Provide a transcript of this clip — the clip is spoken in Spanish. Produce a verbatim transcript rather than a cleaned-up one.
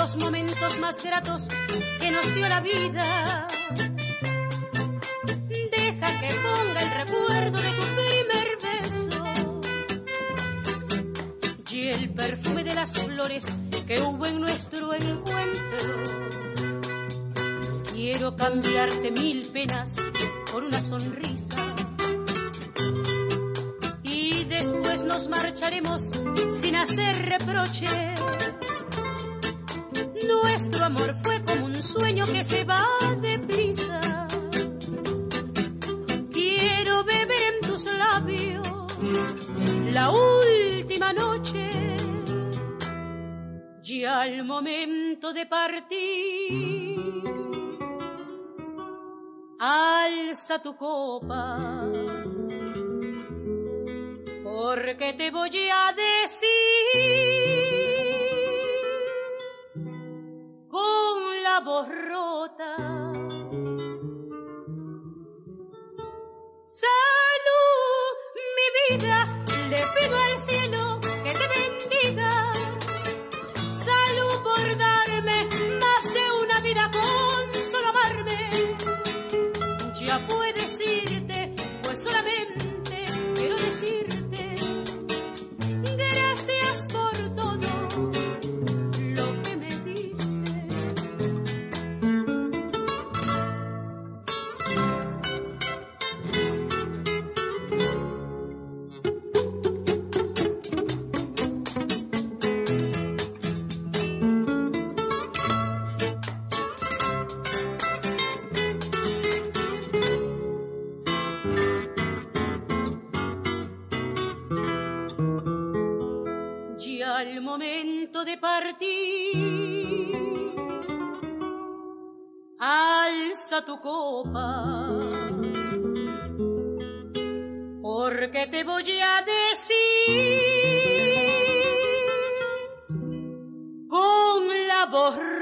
los momentos más gratos que nos dio la vida. Deja que ponga el recuerdo de tu primer beso y el perfume de las flores que hubo en nuestro encuentro. Quiero cambiarte mil penas por una sonrisa y después nos marcharemos sin hacer reproches. Nuestro amor fue como un sueño que se va deprisa. Quiero beber en tus labios la última noche y al momento de partir alza tu copa, porque te voy a decir con la voz rota: salud, mi vida, le pido al cielo que te bendiga. Salud por darme más de una vida con solo amarme. Ya puedes irte, pues solamente quiero decirte gracias por todo lo que me diste. Al momento de partir, alza tu copa, porque te voy a decir con la voz